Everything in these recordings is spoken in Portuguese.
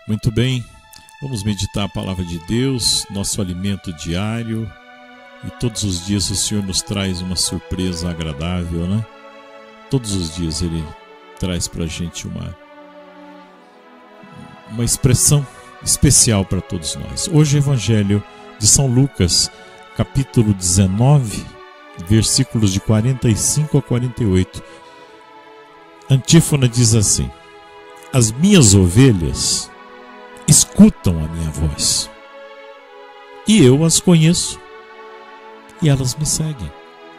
Muito bem, vamos meditar a palavra de Deus, nosso alimento diário. E todos os dias o Senhor nos traz uma surpresa agradável, né? Todos os dias Ele traz para a gente uma expressão especial para todos nós. Hoje o Evangelho de São Lucas, capítulo 19, versículos de 45 a 48. Antífona diz assim: as minhas ovelhas escutam a minha voz, e eu as conheço, e elas me seguem.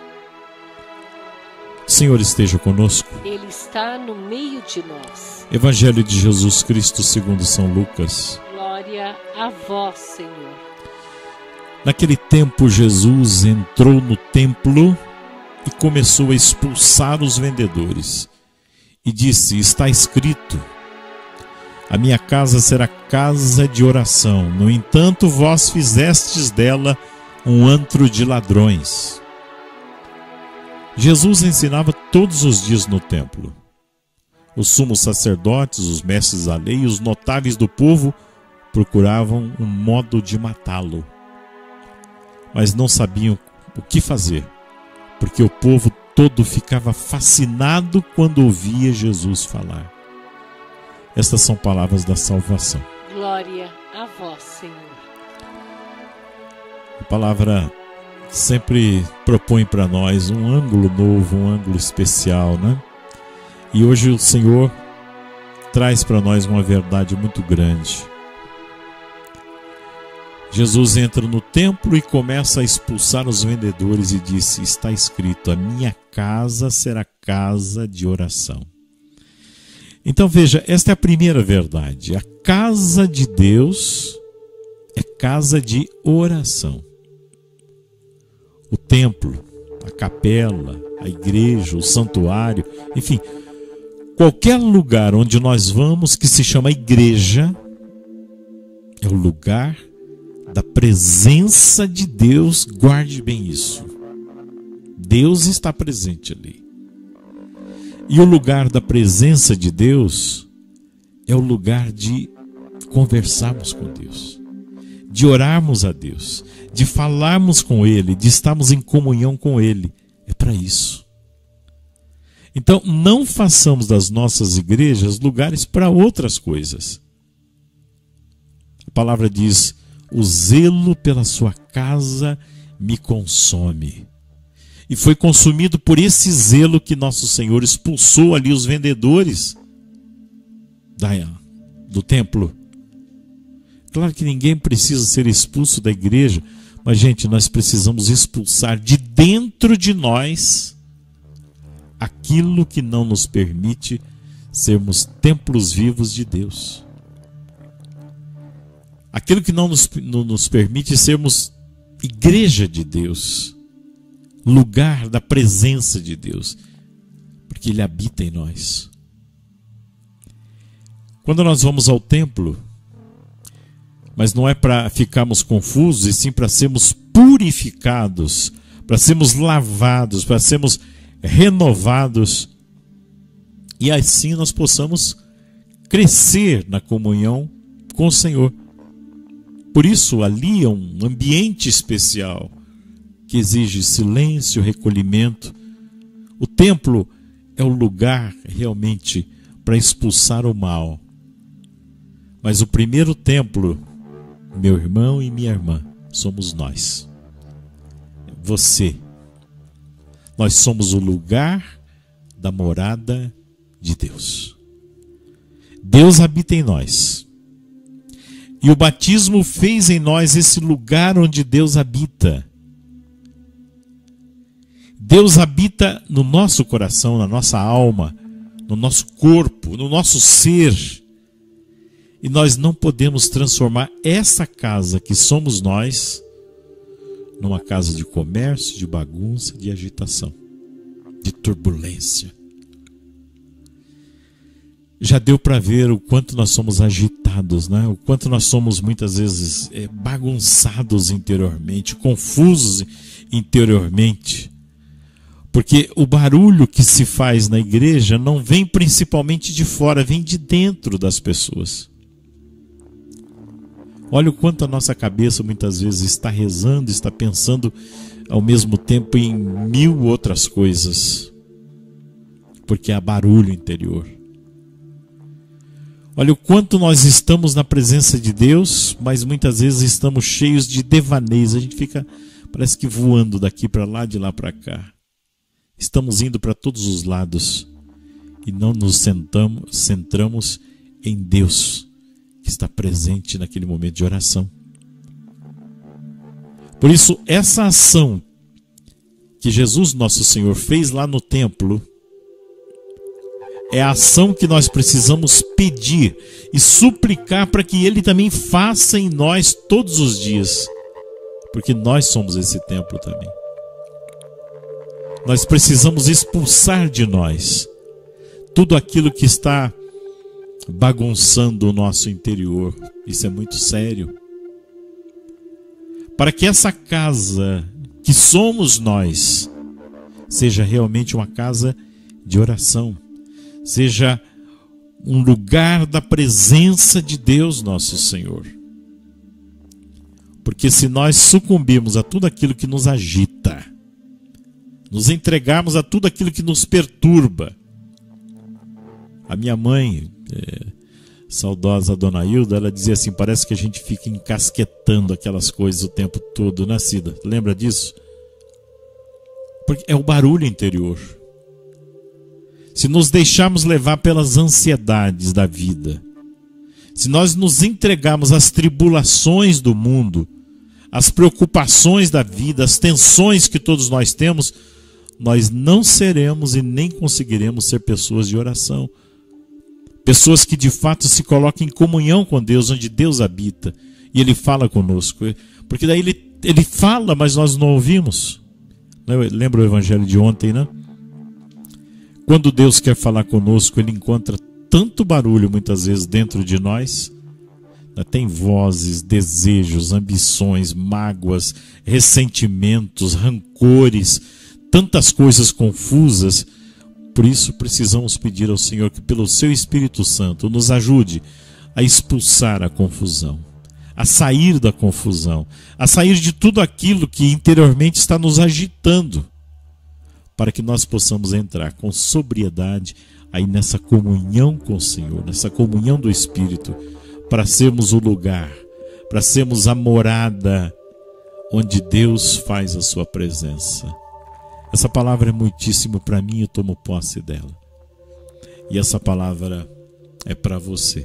O Senhor esteja conosco. Ele está no meio de nós. Evangelho de Jesus Cristo segundo São Lucas. Glória a vós, Senhor. Naquele tempo, Jesus entrou no templo e começou a expulsar os vendedores. E disse: está escrito, a minha casa será casa de oração. No entanto, vós fizestes dela um antro de ladrões. Jesus ensinava todos os dias no templo. Os sumos sacerdotes, os mestres da lei e os notáveis do povo procuravam um modo de matá-lo. Mas não sabiam o que fazer, porque o povo todo ficava fascinado quando ouvia Jesus falar. Estas são palavras da salvação. Glória a vós, Senhor. A palavra sempre propõe para nós um ângulo novo, um ângulo especial, né? E hoje o Senhor traz para nós uma verdade muito grande. Jesus entra no templo e começa a expulsar os vendedores e disse: está escrito, a minha casa será casa de oração. Então veja, esta é a primeira verdade. A casa de Deus é casa de oração. O templo, a capela, a igreja, o santuário, enfim, qualquer lugar onde nós vamos que se chama igreja, é o lugar da presença de Deus. Guarde bem isso. Deus está presente ali. E o lugar da presença de Deus é o lugar de conversarmos com Deus, de orarmos a Deus, de falarmos com Ele, de estarmos em comunhão com Ele. É para isso. Então, não façamos das nossas igrejas lugares para outras coisas. A palavra diz: o zelo pela sua casa me consome. E foi consumido por esse zelo que nosso Senhor expulsou ali os vendedores do templo. Claro que ninguém precisa ser expulso da igreja, mas, gente, nós precisamos expulsar de dentro de nós aquilo que não nos permite sermos templos vivos de Deus. Aquilo que não nos permite sermos igreja de Deus, lugar da presença de Deus, porque Ele habita em nós. Quando nós vamos ao templo, mas não é para ficarmos confusos, e sim para sermos purificados, para sermos lavados, para sermos renovados, e assim nós possamos crescer na comunhão com o Senhor. Por isso, ali é um ambiente especial que exige silêncio, recolhimento. O templo é o lugar realmente para expulsar o mal. Mas o primeiro templo, meu irmão e minha irmã, somos nós. Você. Nós somos o lugar da morada de Deus. Deus habita em nós. E o batismo fez em nós esse lugar onde Deus habita. Deus habita no nosso coração, na nossa alma, no nosso corpo, no nosso ser. E nós não podemos transformar essa casa que somos nós numa casa de comércio, de bagunça, de agitação, de turbulência. Já deu para ver o quanto nós somos agitados, né? O quanto nós somos muitas vezes bagunçados interiormente, confusos interiormente. Porque o barulho que se faz na igreja não vem principalmente de fora, vem de dentro das pessoas. Olha o quanto a nossa cabeça muitas vezes está rezando, está pensando ao mesmo tempo em 1000 outras coisas, porque há barulho interior. Olha o quanto nós estamos na presença de Deus, mas muitas vezes estamos cheios de devaneios. A gente fica, parece que voando daqui para lá, de lá para cá. Estamos indo para todos os lados e não nos centramos em Deus, que está presente naquele momento de oração. Por isso, essa ação que Jesus, nosso Senhor, fez lá no templo, é a ação que nós precisamos pedir e suplicar para que Ele também faça em nós todos os dias, porque nós somos esse templo também. Nós precisamos expulsar de nós tudo aquilo que está bagunçando o nosso interior. Isso é muito sério. Para que essa casa que somos nós seja realmente uma casa de oração, seja um lugar da presença de Deus, nosso Senhor. Porque se nós sucumbirmos a tudo aquilo que nos agita, nos entregarmos a tudo aquilo que nos perturba. A minha mãe, saudosa Dona Hilda, ela dizia assim, parece que a gente fica encasquetando aquelas coisas o tempo todo, né, Cida? Lembra disso? Porque é o barulho interior. Se nos deixarmos levar pelas ansiedades da vida, se nós nos entregarmos às tribulações do mundo, às preocupações da vida, às tensões que todos nós temos, nós não seremos e nem conseguiremos ser pessoas de oração. Pessoas que de fato se colocam em comunhão com Deus, onde Deus habita, e Ele fala conosco. Porque daí Ele fala, mas nós não ouvimos. Lembra o evangelho de ontem, né? Quando Deus quer falar conosco, Ele encontra tanto barulho muitas vezes dentro de nós. Tem vozes, desejos, ambições, mágoas, ressentimentos, rancores, tantas coisas confusas. Por isso precisamos pedir ao Senhor que pelo seu Espírito Santo nos ajude a expulsar a confusão, a sair da confusão, a sair de tudo aquilo que interiormente está nos agitando, para que nós possamos entrar com sobriedade aí nessa comunhão com o Senhor, nessa comunhão do Espírito, para sermos o lugar, para sermos a morada onde Deus faz a sua presença. Essa palavra é muitíssimo para mim, eu tomo posse dela. E essa palavra é para você,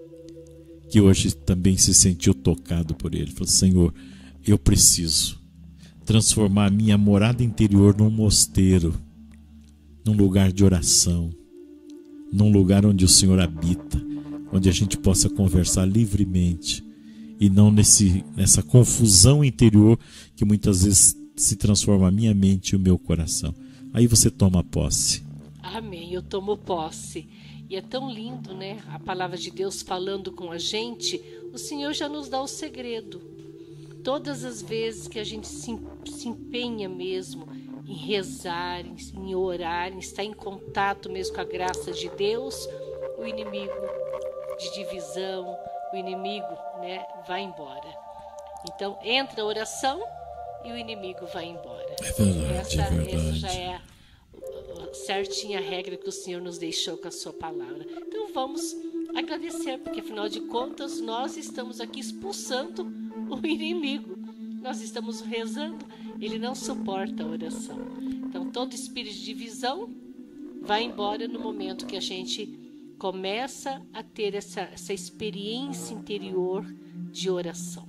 que hoje também se sentiu tocado por Ele. Falou, Senhor, eu preciso transformar a minha morada interior num mosteiro, num lugar de oração, num lugar onde o Senhor habita, onde a gente possa conversar livremente e não nessa confusão interior que muitas vezes se transforma a minha mente e o meu coração. Aí você toma posse. Amém, eu tomo posse. E é tão lindo, né? A palavra de Deus falando com a gente, o Senhor já nos dá o segredo. Todas as vezes que a gente se empenha mesmo em rezar, em orar, em estar em contato mesmo com a graça de Deus, o inimigo de divisão, o inimigo, né, vai embora. Então entra a oração e o inimigo vai embora. É verdade, é verdade. Essa já é certinha a regra que o Senhor nos deixou com a sua palavra. Então vamos agradecer, porque afinal de contas nós estamos aqui expulsando o inimigo. Nós estamos rezando, ele não suporta a oração. Então todo espírito de divisão vai embora no momento que a gente começa a ter essa experiência interior de oração.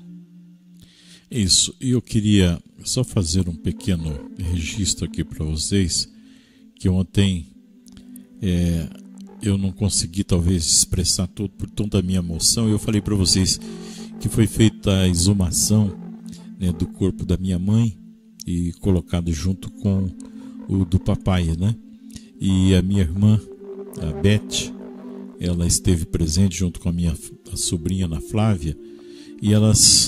Isso, e eu queria só fazer um pequeno registro aqui para vocês, que ontem eu não consegui talvez expressar tudo por toda a minha emoção. Eu falei para vocês que foi feita a exumação, né, do corpo da minha mãe e colocado junto com o do papai, né? E a minha irmã, a Beth, ela esteve presente junto com a sobrinha Ana Flávia, e elas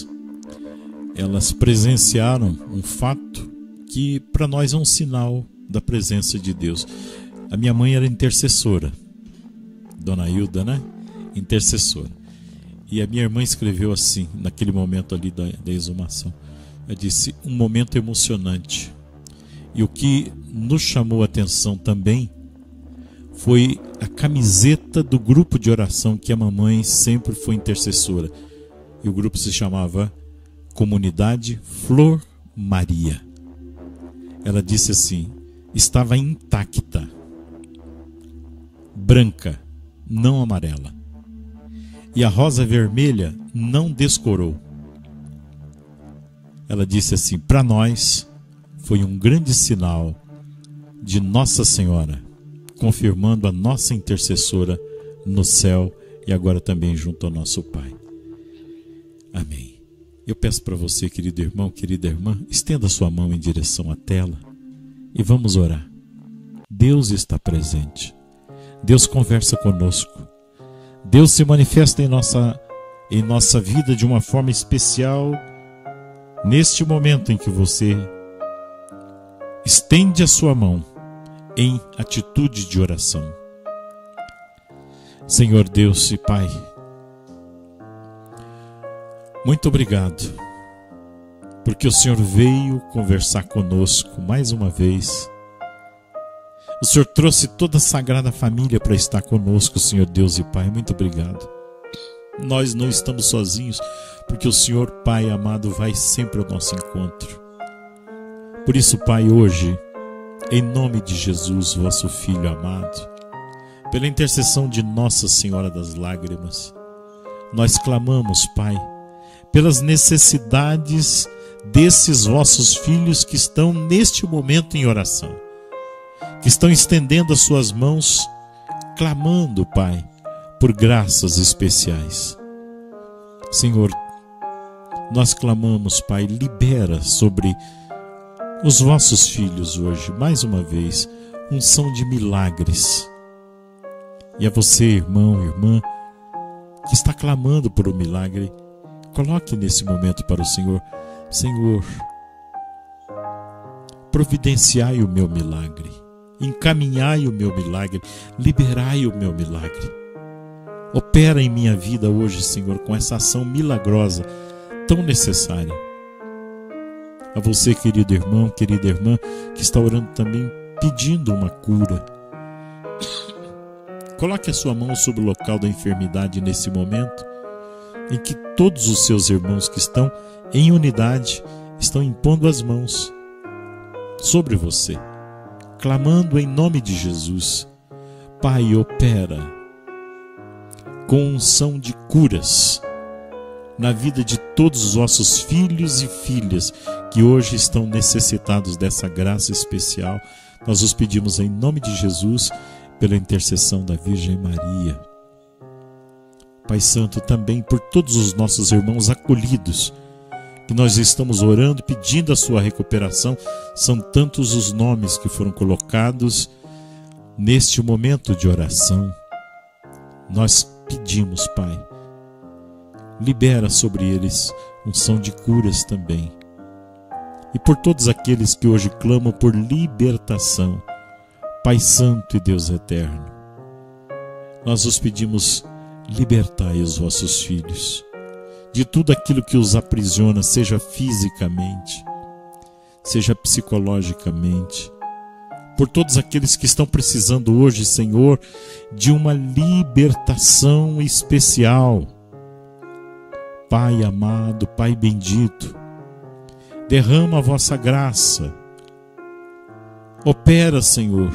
presenciaram um fato que para nós é um sinal da presença de Deus. A minha mãe era intercessora, Dona Hilda, né? Intercessora. E a minha irmã escreveu assim, naquele momento ali da exumação. Ela disse, um momento emocionante. E o que nos chamou a atenção também foi a camiseta do grupo de oração que a mamãe sempre foi intercessora. E o grupo se chamava Comunidade Flor Maria. Ela disse assim, estava intacta, branca, não amarela. E a rosa vermelha não descorou. Ela disse assim, para nós foi um grande sinal de Nossa Senhora, confirmando a nossa intercessora no céu e agora também junto ao nosso Pai. Amém. Eu peço para você, querido irmão, querida irmã, estenda sua mão em direção à tela e vamos orar. Deus está presente. Deus conversa conosco. Deus se manifesta em nossa vida de uma forma especial neste momento em que você estende a sua mão em atitude de oração. Senhor Deus e Pai, muito obrigado, porque o Senhor veio conversar conosco mais uma vez. O Senhor trouxe toda a Sagrada Família para estar conosco, Senhor Deus e Pai. Muito obrigado. Nós não estamos sozinhos, porque o Senhor, Pai amado, vai sempre ao nosso encontro. Por isso, Pai, hoje, em nome de Jesus, vosso Filho amado, pela intercessão de Nossa Senhora das Lágrimas, nós clamamos, Pai, pelas necessidades desses vossos filhos que estão neste momento em oração, que estão estendendo as suas mãos, clamando, Pai, por graças especiais. Senhor, nós clamamos, Pai, libera sobre os vossos filhos hoje, mais uma vez, unção de milagres. E a você, irmão, irmã, que está clamando por um milagre, coloque nesse momento para o Senhor, Senhor, providenciai o meu milagre, encaminhai o meu milagre, liberai o meu milagre. Opera em minha vida hoje, Senhor, com essa ação milagrosa tão necessária. A você, querido irmão, querida irmã, que está orando também, pedindo uma cura. Coloque a sua mão sobre o local da enfermidade nesse momento, em que todos os seus irmãos que estão em unidade estão impondo as mãos sobre você, clamando em nome de Jesus. Pai, opera com unção de curas na vida de todos os vossos filhos e filhas que hoje estão necessitados dessa graça especial. Nós os pedimos em nome de Jesus, pela intercessão da Virgem Maria. Pai Santo, também por todos os nossos irmãos acolhidos, que nós estamos orando, pedindo a sua recuperação. São tantos os nomes que foram colocados neste momento de oração. Nós pedimos, Pai, libera sobre eles unção de curas também. E por todos aqueles que hoje clamam por libertação, Pai Santo e Deus Eterno, nós os pedimos, libertai os vossos filhos de tudo aquilo que os aprisiona, seja fisicamente, seja psicologicamente. Por todos aqueles que estão precisando hoje, Senhor, de uma libertação especial. Pai amado, Pai bendito, derrama a vossa graça. Opera, Senhor,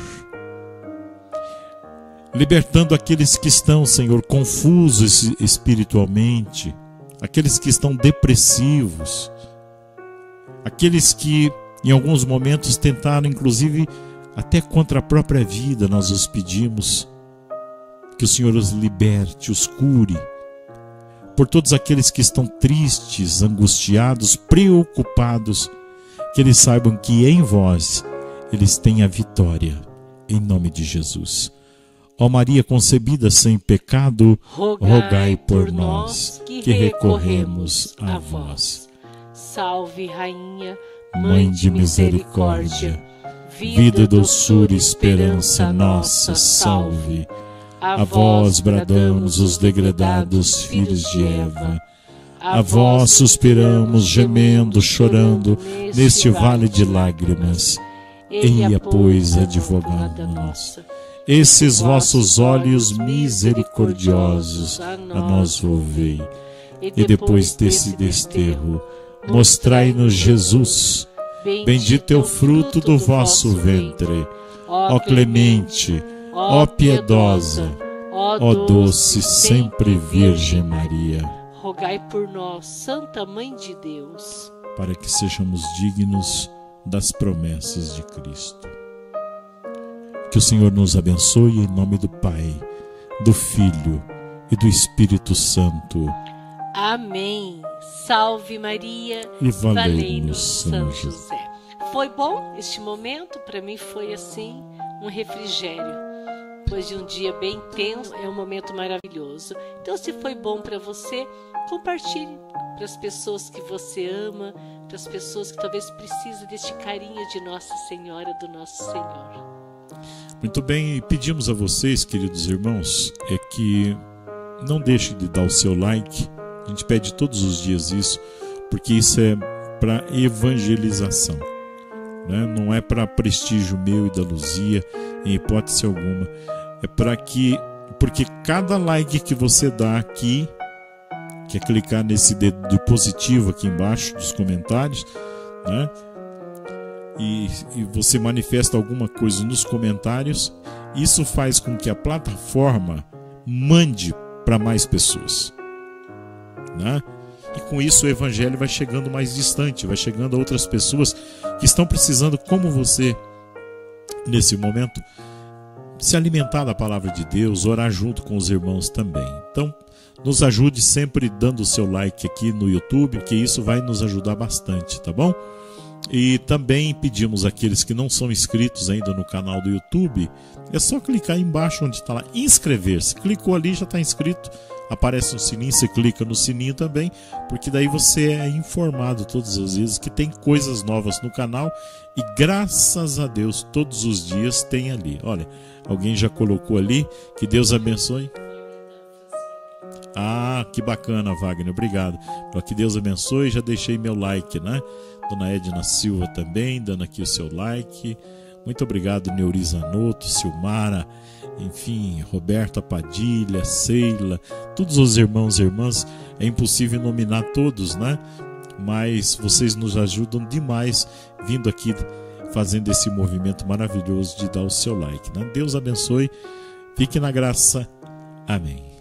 libertando aqueles que estão, Senhor, confusos espiritualmente, aqueles que estão depressivos, aqueles que em alguns momentos tentaram, inclusive, até contra a própria vida. Nós os pedimos que o Senhor os liberte, os cure. Por todos aqueles que estão tristes, angustiados, preocupados, que eles saibam que em vós eles têm a vitória, em nome de Jesus. Ó Maria concebida sem pecado, rogai por nós que recorremos a vós. Salve, Rainha, Mãe de misericórdia, vida, doçura e esperança nossa, salve. A vós bradamos os degredados filhos de Eva. A vós suspiramos, gemendo, chorando, neste vale de lágrimas. Eia, pois, advogada nossa, esses vossos olhos misericordiosos a nós volvei. E depois desse desterro, mostrai-nos Jesus. Bendito é o fruto do vosso ventre. Ó clemente, ó piedosa, ó doce sempre Virgem Maria. Rogai por nós, Santa Mãe de Deus, para que sejamos dignos das promessas de Cristo. Que o Senhor nos abençoe em nome do Pai, do Filho e do Espírito Santo. Amém. Salve Maria E valei-nos São José. Foi bom este momento? Para mim foi assim, um refrigério. Depois de um dia bem intenso, é um momento maravilhoso. Então, se foi bom para você, compartilhe para as pessoas que você ama, para as pessoas que talvez precisem deste carinho de Nossa Senhora, do nosso Senhor. Muito bem, e pedimos a vocês, queridos irmãos, que não deixem de dar o seu like. A gente pede todos os dias isso, porque isso é para evangelização, né? Não é para prestígio meu e da Luzia, em hipótese alguma. É para que, porque cada like que você dá aqui, que é clicar nesse dedo positivo aqui embaixo dos comentários, né? E você manifesta alguma coisa nos comentários, isso faz com que a plataforma mande para mais pessoas, né? E com isso o evangelho vai chegando mais distante, vai chegando a outras pessoas que estão precisando, como você, nesse momento, se alimentar da palavra de Deus, orar junto com os irmãos também. Então, nos ajude sempre dando o seu like aqui no YouTube, que isso vai nos ajudar bastante, tá bom? E também pedimos àqueles que não são inscritos ainda no canal do YouTube, é só clicar aí embaixo onde está lá, inscrever-se. Clicou ali, já está inscrito, aparece um sininho, você clica no sininho também, porque daí você é informado todas as vezes que tem coisas novas no canal e graças a Deus todos os dias tem ali. Olha, alguém já colocou ali, que Deus abençoe. Ah, que bacana, Wagner, obrigado. Que Deus abençoe, já deixei meu like, né? Dona Edna Silva também, dando aqui o seu like. Muito obrigado, Neuriza Noto, Silmara, enfim, Roberta Padilha, Seila, todos os irmãos e irmãs. É impossível nominar todos, né? Mas vocês nos ajudam demais vindo aqui fazendo esse movimento maravilhoso de dar o seu like, né? Deus abençoe, fique na graça. Amém.